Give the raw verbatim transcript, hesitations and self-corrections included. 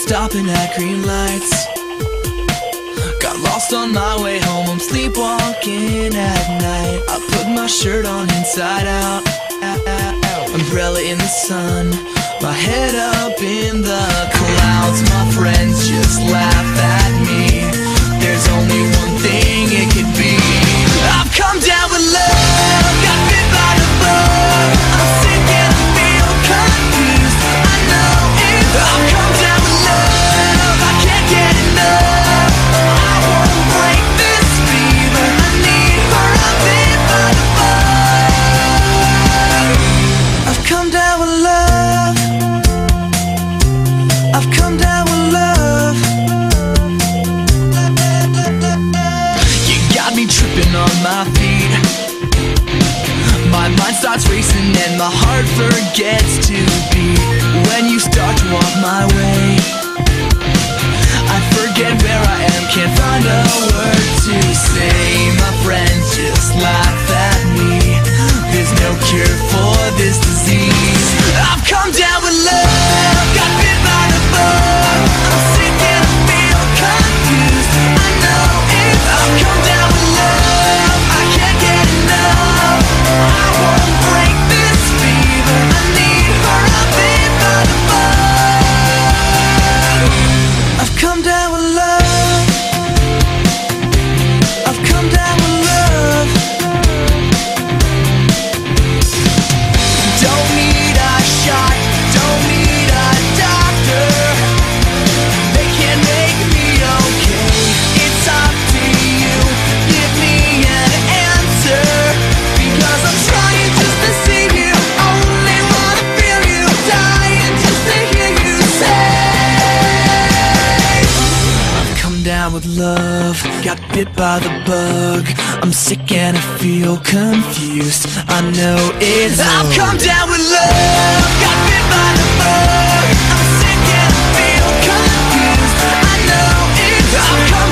stopping at green lights. Got lost on my way home, I'm sleepwalking at night. I put my shirt on inside out, umbrella in the sun, my head up in the clouds. My friends just laugh at me. There's only one thing it could be. I've come down with love, got bit by the bug. I'm sick and I feel confused. I know it. I've come down with love, I can't get enough. I won't break this fever. I need her, I'm bit by the bug. I've come down with love. I've come down with love. You got me tripping on my feet. My mind starts racing and my heart forgets to beat. When you start to walk my way, I forget where I am, can't find a word to say. My friends just laugh at me. There's no cure for this disease. I've come down with love, got bit by the bug. I'm sick and I feel confused. I know it. I've come down with love, I can't get enough. I won't break this fever. I need her, I'm bit by the bug. I've come down with love. I've come down with love. Don't need a shot, don't need a doctor. They can't make me okay. It's up to you, give me an answer. Because I'm trying just to see you, only wanna feel you, dying just to hear you say I've come down with love, got bit by the bug. I'm sick and I feel confused. I know it's I've come down with love, got bit by the bug. I'm sick and I feel confused. I know it's I've come